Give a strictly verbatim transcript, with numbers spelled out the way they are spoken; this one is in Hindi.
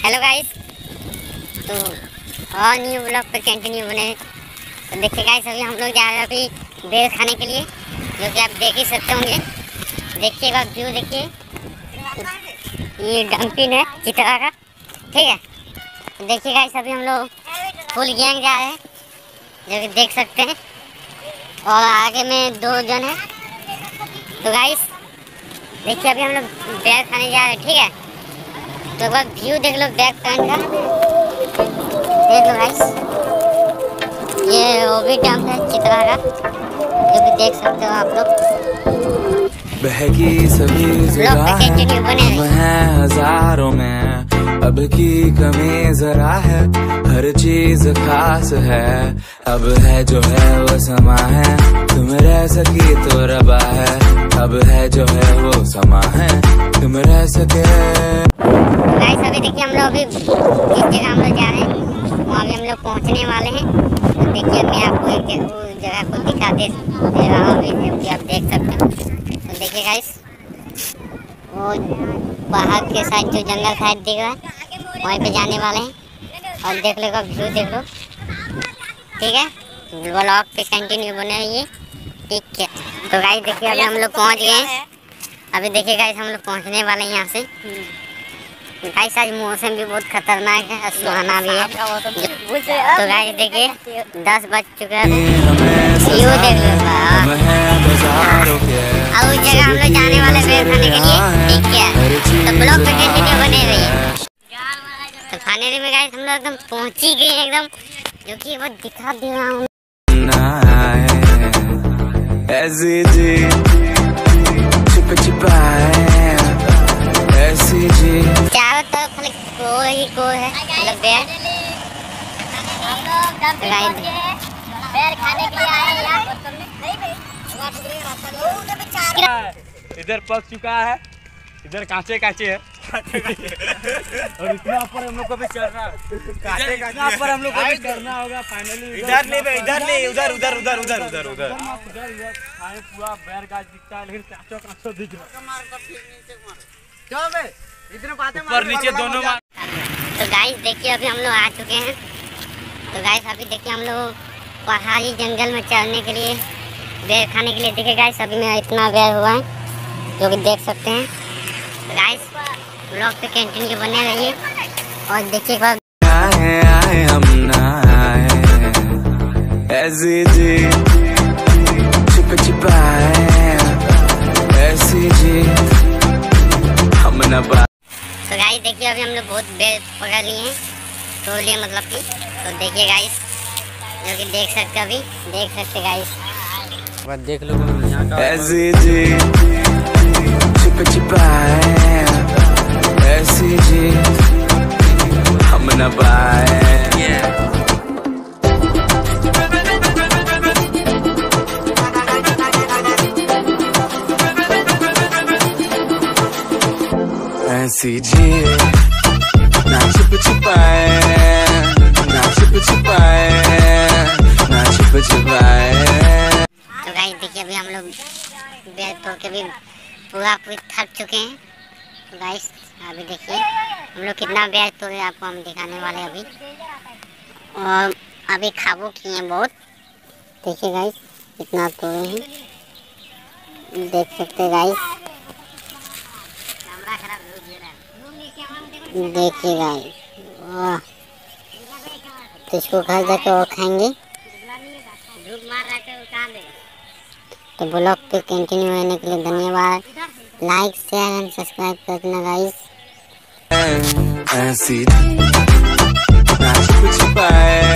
हेलो गाइस, तो और न्यू ब्लॉग पर कंटिन्यू बने। तो देखिए गाइस, अभी हम लोग जा रहे हैं अभी बेर खाने के लिए, जो कि आप देख ही सकते होंगे। देखिएगा व्यू, देखिए ये डंपिन है चित्रा का, ठीक है। तो देखिए गाइस, अभी हम लोग फुल गैंग जा रहे हैं, जो कि देख सकते हैं, और आगे में दो जन है। तो गाइस देखिए, अभी हम लोग बेर खाने जा रहे हैं, ठीक है। तो एक बार व्यू देख लो बैक पैन का, देख लो गाइस, ये वो भी डैम है चित्रा का, जो कि देख सकते हो आप लोग। बहकी सभी जगह हैं हजारों में, अब की कमी जरा है, हर चीज खास है। अब है जो है वो समा है, तुम रह सकी तो रबा है। अब है जो है वो समा है, तुम रह सके। गाइस अभी देखिए, हम लोग अभी जिस जगह हम लोग जा रहे हैं वहाँ भी हम लोग पहुँचने वाले हैं। तो देखिए, मैं आपको एक उस जगह को दिखा दे दे रहा हूँ, अभी आप देख सकते हो। तो देखिए गाइस, वो पहाड़ के साइड जो जंगल साइड दिख रहा है, वहीं पे जाने वाले हैं। और देख लो व्यू देख लो, ठीक है। ब्लॉग पे कंटिन्यू बने रहिए, ठीक है। तो गाइस देखिए, अभी हम लोग पहुँच गए हैं। अभी देखिए गाइस, हम लोग पहुँचने वाले हैं यहाँ से। गाइस आज मौसम भी बहुत खतरनाक है, सुहाना भी है। तो गाइस देखिए, दस बज चुका है, व्यू देख लो। अब उस जगह हम लोग जाने वाले बेर खाने के लिए, ठीक है। तो ब्लॉग पे कंटिन्यू बने रहिए। तो फाइनली में गाइस हम लोग एकदम पहुंच ही गए एकदम, जो कि वो दिखा दे रहा हूँ। ऐसी जी छुप छुपाए, ऐसी जी चारों तरफ खाली कोई ही कोई है, मतलब बेर। बेर खाने के लिए आए यार। इधर पक चुका है, इधर कांचे कांचे है और इतना ऊपर हम लोग को भी चढ़ना है, इतना ऊपर हम लोग को भी चढ़ना होगा। फाइनली इधर नहीं, इधर नहीं, उधर उधर उधर उधर उधर उधर पूरा बैर गाछ दिखता है, लेकिन कांचो कांचो दिख रहा है, ऊपर नीचे दोनों। तो गाइस देखिए, अभी हम लोग आ चुके हैं। तो गाइस अभी देखिए, हम लोग पहाड़ी जंगल में चढ़ने के लिए, बेर खाने के लिए। देखिए गाइस, अभी में इतना बेर हुआ है, जो कि देख सकते हैं। तो गाइस ब्लॉग पे कंटिन्यू बने रहिए, और देखिए आए आए हम ना आए, ऐसी जी छुप छुपाए, ऐसी जी हम न पा। तो गाइस देखिए, अभी हम लोग बहुत बेर पकड़ लिए हैं, तो लिए मतलब कि। तो देखिए गाइस, जो कि देख सकते अभी देख सकते गाइस, देख लो यहाँ का। ऐसी जी छुप छुपाए, ऐसी जी हम न पाए। ऐसी जी ना छुप छुपाए, ना छुप छुपाए, ना छुप छुपाए। तो गाइस देखिए, अभी हम लोग बेर तोड़ के भी पूरा पूरी थक चुके हैं। तो गाइस अभी देखिए, हम लोग कितना बेर तोड़े आपको हम दिखाने वाले अभी, और अभी खाबो किए हैं बहुत। देखिए गाइस, कितना तोड़े हैं, देख सकते गाइस। देखिए गाइस, वाह, तो इसको घर जाके और खाएंगे। तो ब्लॉग पे कंटिन्यू रहने के लिए धन्यवाद। लाइक शेयर एंड सब्सक्राइब कर देना गाइस। ऐसी ना छुप छुपाए।